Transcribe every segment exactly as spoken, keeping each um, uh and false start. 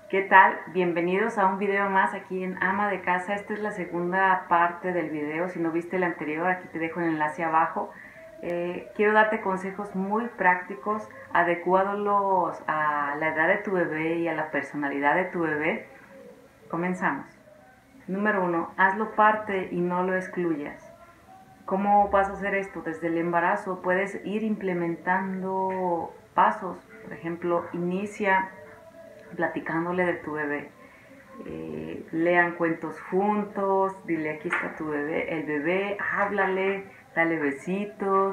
¿Qué tal? Bienvenidos a un video más aquí en Ama de Casa. Esta es la segunda parte del video. Si no viste el anterior, aquí te dejo el enlace abajo. Eh, quiero darte consejos muy prácticos, adecuados a la edad de tu bebé y a la personalidad de tu bebé. Comenzamos. Número uno, hazlo parte y no lo excluyas. ¿Cómo vas a hacer esto? Desde el embarazo puedes ir implementando pasos. Por ejemplo, inicia platicándole de tu bebé. Eh, lean cuentos juntos, dile aquí está tu bebé, el bebé, háblale, dale besitos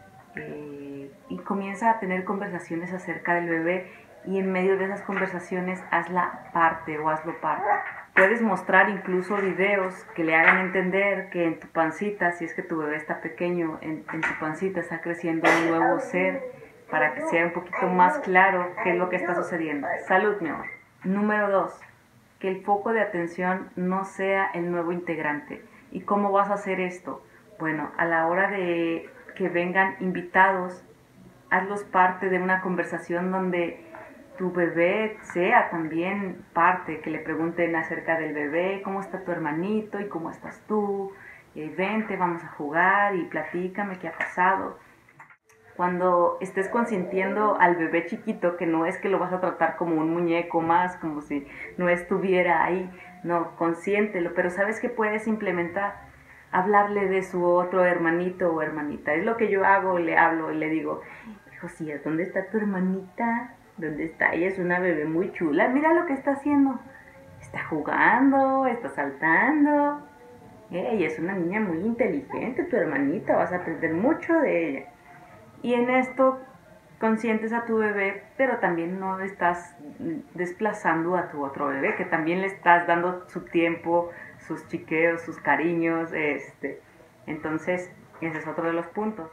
eh, y comienza a tener conversaciones acerca del bebé y en medio de esas conversaciones hazla parte o hazlo parte. Puedes mostrar incluso videos que le hagan entender que en tu pancita, si es que tu bebé está pequeño, en, en tu pancita está creciendo un nuevo ser, para que sea un poquito más claro qué es lo que está sucediendo. Salud, mi amor. Número dos, que el foco de atención no sea el nuevo integrante. ¿Y cómo vas a hacer esto? Bueno, a la hora de que vengan invitados, hazlos parte de una conversación donde tu bebé sea también parte, que le pregunten acerca del bebé, cómo está tu hermanito y cómo estás tú, eh, vente, vamos a jugar y platícame qué ha pasado. Cuando estés consintiendo al bebé chiquito, que no es que lo vas a tratar como un muñeco más, como si no estuviera ahí, no, consiéntelo, pero sabes que puedes implementar, hablarle de su otro hermanito o hermanita. Es lo que yo hago, le hablo y le digo, Josía, ¿dónde está tu hermanita? ¿Dónde está? Ella es una bebé muy chula, mira lo que está haciendo. Está jugando, está saltando. Ella es una niña muy inteligente, tu hermanita, vas a aprender mucho de ella. Y en esto consientes a tu bebé, pero también no estás desplazando a tu otro bebé, que también le estás dando su tiempo, sus chiqueos, sus cariños. Este. Entonces, ese es otro de los puntos.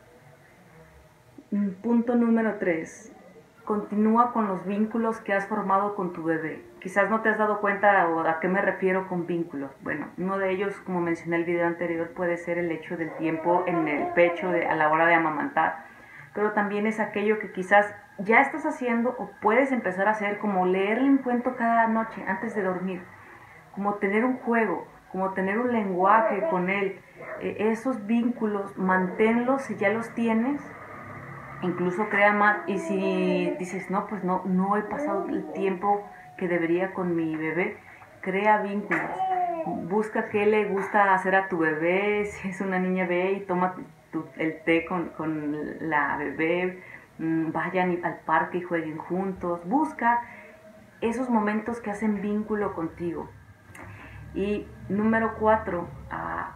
Punto número tres. Continúa con los vínculos que has formado con tu bebé. Quizás no te has dado cuenta o a qué me refiero con vínculos. Bueno, uno de ellos, como mencioné en el video anterior, puede ser el hecho del tiempo en el pecho de, a la hora de amamantar. Pero también es aquello que quizás ya estás haciendo o puedes empezar a hacer, como leerle un cuento cada noche antes de dormir, como tener un juego, como tener un lenguaje con él. Eh, esos vínculos, manténlos si ya los tienes. Incluso crea más, y si dices, no, pues no, no he pasado el tiempo que debería con mi bebé, crea vínculos. Busca qué le gusta hacer a tu bebé, si es una niña, ve y toma tu, el té con, con la bebé, vayan al parque y jueguen juntos. Busca esos momentos que hacen vínculo contigo. Y número cuatro, uh,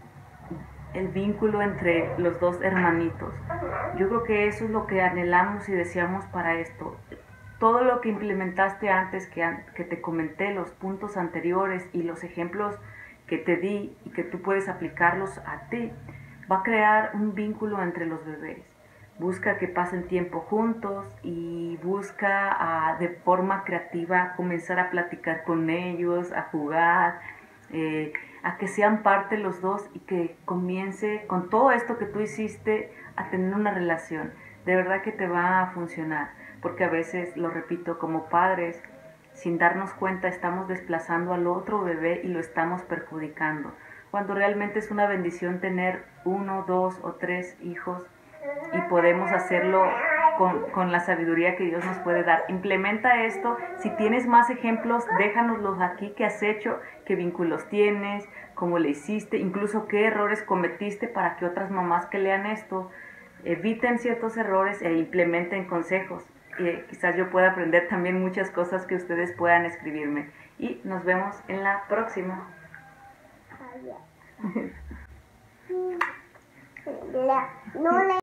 el vínculo entre los dos hermanitos. Yo creo que eso es lo que anhelamos y deseamos para esto. Todo lo que implementaste antes, que, que te comenté, los puntos anteriores y los ejemplos que te di y que tú puedes aplicarlos a ti, va a crear un vínculo entre los bebés. Busca que pasen tiempo juntos y busca uh, de forma creativa comenzar a platicar con ellos, a jugar, eh, a que sean parte los dos y que comience con todo esto que tú hiciste a tener una relación. De verdad que te va a funcionar, porque a veces, lo repito, como padres, sin darnos cuenta estamos desplazando al otro bebé y lo estamos perjudicando, cuando realmente es una bendición tener uno, dos o tres hijos y podemos hacerlo Con, con la sabiduría que Dios nos puede dar. Implementa esto. Si tienes más ejemplos, déjanoslos aquí, qué has hecho, qué vínculos tienes, cómo le hiciste, incluso qué errores cometiste, para que otras mamás que lean esto eviten ciertos errores e implementen consejos. Eh, quizás yo pueda aprender también muchas cosas que ustedes puedan escribirme. Y nos vemos en la próxima. No le